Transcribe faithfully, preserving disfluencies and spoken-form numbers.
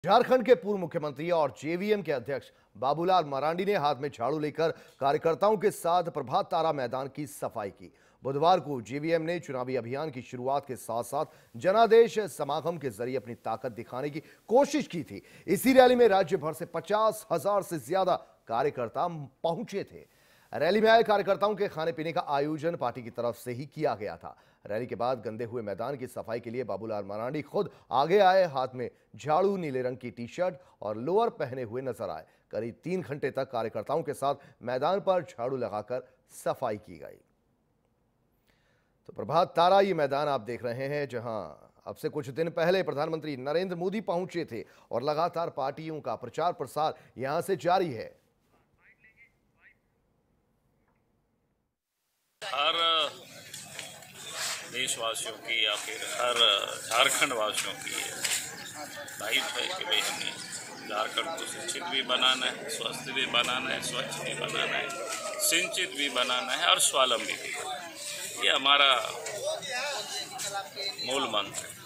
झारखंड के पूर्व मुख्यमंत्री और जेवीएम के अध्यक्ष बाबूलाल मरांडी ने हाथ में झाड़ू लेकर कार्यकर्ताओं के साथ प्रभात तारा मैदान की सफाई की। बुधवार को जेवीएम ने चुनावी अभियान की शुरुआत के साथ साथ जनादेश समागम के जरिए अपनी ताकत दिखाने की कोशिश की थी। इसी रैली में राज्य भर से पचास हजार से ज्यादा कार्यकर्ता पहुंचे थे। रैली में आए कार्यकर्ताओं के खाने पीने का आयोजन पार्टी की तरफ से ही किया गया था। रैली के बाद गंदे हुए मैदान की सफाई के लिए बाबूलाल मरांडी खुद आगे आए, हाथ में झाड़ू, नीले रंग की टी शर्ट और लोअर पहने हुए नजर आए। करीब तीन घंटे तक कार्यकर्ताओं के साथ मैदान पर झाड़ू लगाकर सफाई की गई। तो प्रभात तारा ये मैदान आप देख रहे हैं, जहां अब से कुछ दिन पहले प्रधानमंत्री नरेंद्र मोदी पहुंचे थे और लगातार पार्टियों का प्रचार प्रसार यहां से जारी है। हर देशवासियों की या फिर हर झारखंड वासियों की दायित्व है कि भाई हमें झारखंड को शिक्षित भी बनाना है, स्वस्थ भी बनाना है, स्वच्छ भी बनाना है, सिंचित भी बनाना है और स्वावलंबी भी बनाना है। ये हमारा मूल मंत्र है।